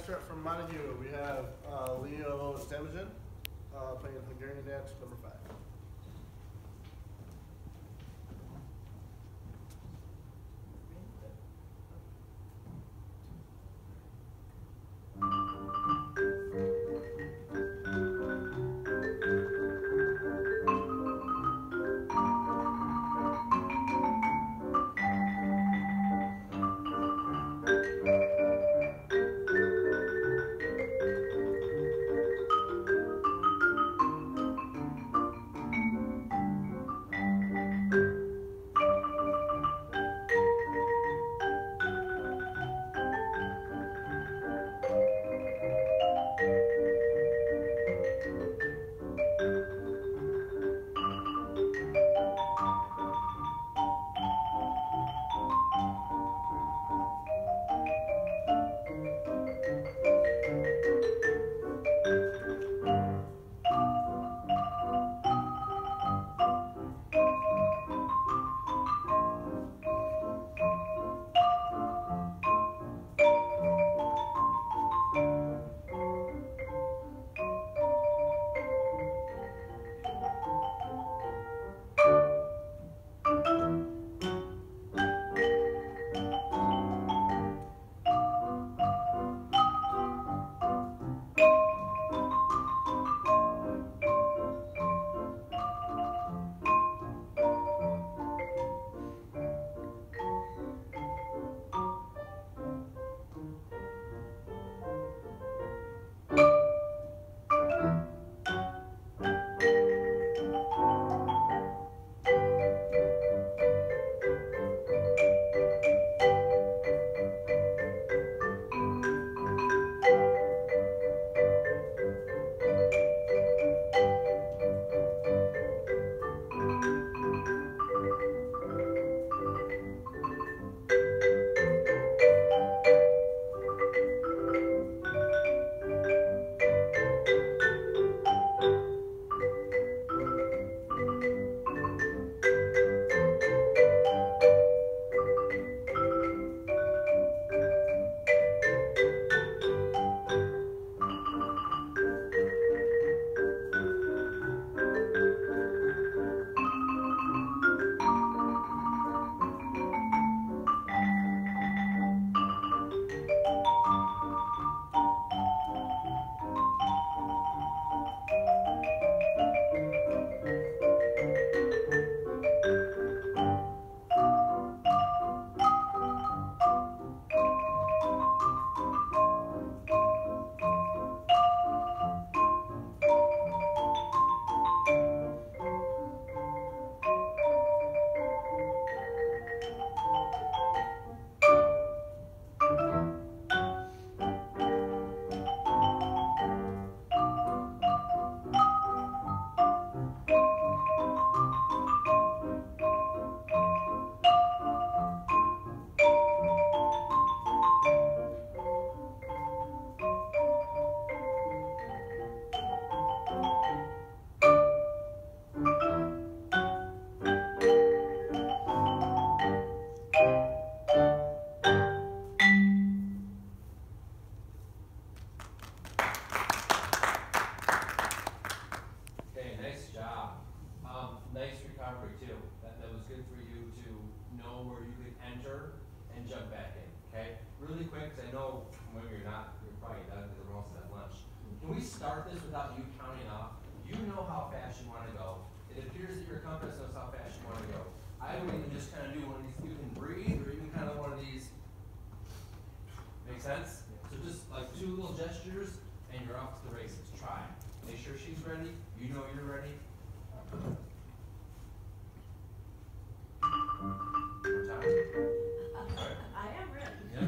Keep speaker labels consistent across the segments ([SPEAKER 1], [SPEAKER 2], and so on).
[SPEAKER 1] next rep from Montague, we have Leo Zamojcin playing Hungarian Dance number 5.
[SPEAKER 2] Can we start this without you counting off? You know how fast you want to go. It appears that your compass knows how fast you want to go. I would even just kind of do one of these. You can breathe, or even kind of one of these. Make sense? So just like 2 little gestures, and you're off to the races. Try. Make sure she's ready. You know you're ready. More time. Right.
[SPEAKER 3] I am ready.
[SPEAKER 2] Yep.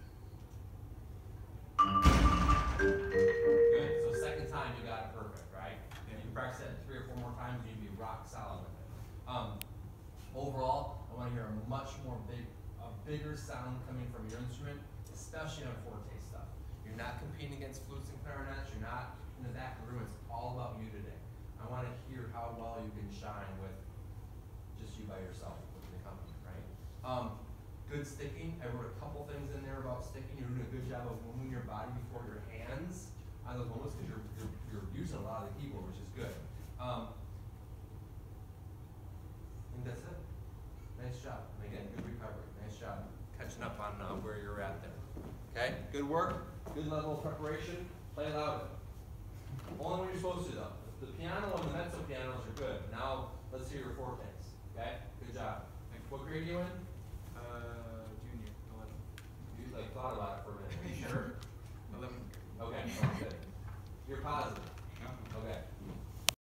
[SPEAKER 2] Good. So second time you got it perfect, right? If you practice that 3 or 4 more times, you'd be rock solid with it. Overall, I want to hear a bigger sound coming from your instrument, especially on forte stuff. You're not competing against flutes and clarinets. You're not in the back of the room. It's all about you today. I want to hear how well you can shine with just you by yourself with the company, right? Good sticking. I wrote a couple things in there about sticking. You're doing a good job of moving your body before your hands on those moments because you're using a lot of the keyboard, which is good. I think that's it. Nice job. And again, good recovery. Nice job catching up on where you're at there. Okay, good work. Good level of preparation. Play louder. Only when you're supposed to though. The piano and the mezzo pianos are good. Now let's hear your fortes. Okay, good job. What grade are you in?
[SPEAKER 3] Junior, 11.
[SPEAKER 2] You like thought about it for a minute. Are you sure?
[SPEAKER 3] 11th grade.
[SPEAKER 2] Okay, good. You're positive.